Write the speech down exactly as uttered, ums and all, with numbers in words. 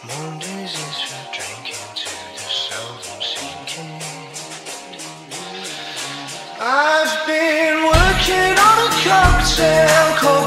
Mondays is for drinking to the seldom sinking. I've been working on a cocktail called